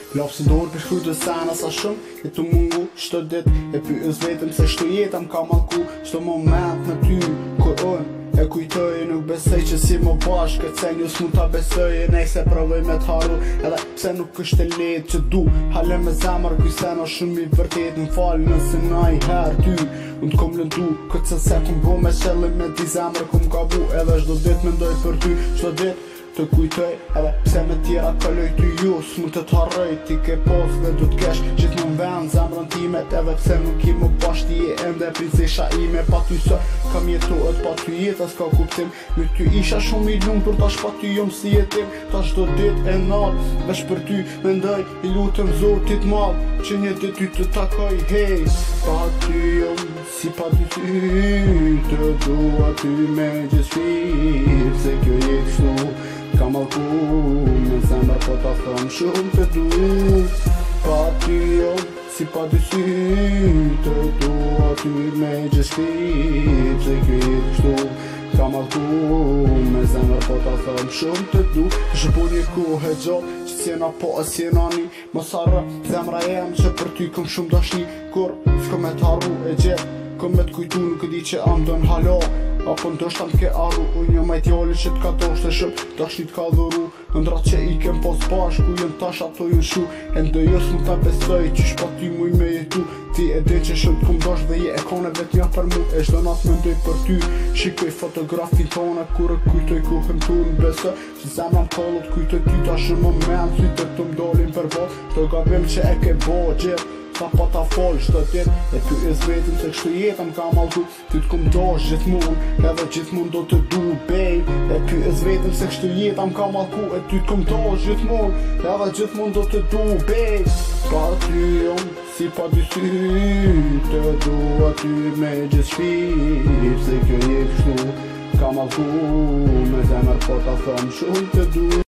Lapsin dorë për shkru të sana sa shumë E të mungu shto dit E pyës vetëm se shto jetëm ka malku Shto moment në ty kur unë E kujtoj nuk besoj që si më bashkë Këtë se njës mund t'a besoj E nej se provoj me t'haru Edhe pse nuk është e letë që du Hale me zemër kuj sen o shumë i vërtet Në falë nëse na i herë ty Unë t'kom lëndu Këtë se kum bo me qëllim me ti zemër kum gabu Edhe shdo dit me ndoj për ty Shdo dit të kujtoj Edhe pse me tjera kaloj ty ju S'mund të t'harroj Ti ke pos dhe du t'kesh Gjithë më vend zemrën timet Edhe pse nuk i më bash Ti e ende princesha ime Pa ty së kam jetohet Pa ty jetë s'ka kuptim Me ty isha shumë i lumë Për tash pa ty jom si jetim Tash do dit e nat Vesh për ty mendoj I lutëm zotit madh Që një dit ty të takoj hej Pa ty jom si pa dy ty Të dua ty me gjithë shpirë Se kjo jetë shtu Ka malku me zemër po t'a thëm shumë të du Pa ty jo si pa dy sy Të dua ty me gjithë shpirë Se kjo jetë kështu Ka malku me zemër po t'a thëm shumë të du Shëpo një kohë e gjatë që s'jena po e s'jena ni Mos harro zemra jem që për ty kom shumë dashni Kur s'ko me t'harru e gjithë Kom me t'kujtu nuk e di që am don halo Apo ndoshta m'ke arru Unë një majt joli që t'ka doshte shumë Dashni t'ka dhuru Ndrat që i kem pos bashku Jën tash ato jën shu E ndo jës mu t'a besoj Qysh pa ty muj me jetu Ti e din që shumë t'kom dosh Dhe je e kone vet një për mu E shdo nat me ndoj për ty Shikoj fotografin tona Kur e kujtoj kuhën tu në besë Që zemra m'kallot kujtoj ty Ta shumë më men Sytë të m'dolin për bot Të gabim që e ke bo gjithë Ta pa ta fol shto din E pyës vetëm se kështu jetëm ka malku Ty t'kom dosh gjithmon Edhe gjithmon do të du babe E pyës vetëm se kështu jetëm ka malku E ty t'kom dosh gjithmon Edhe gjithmon do të du babe Pa ty jom si pa dy sy Të dua ty me gjithë shpirë Se kjo jetë kështu Ka malku me zemër po ta thëm shumë të du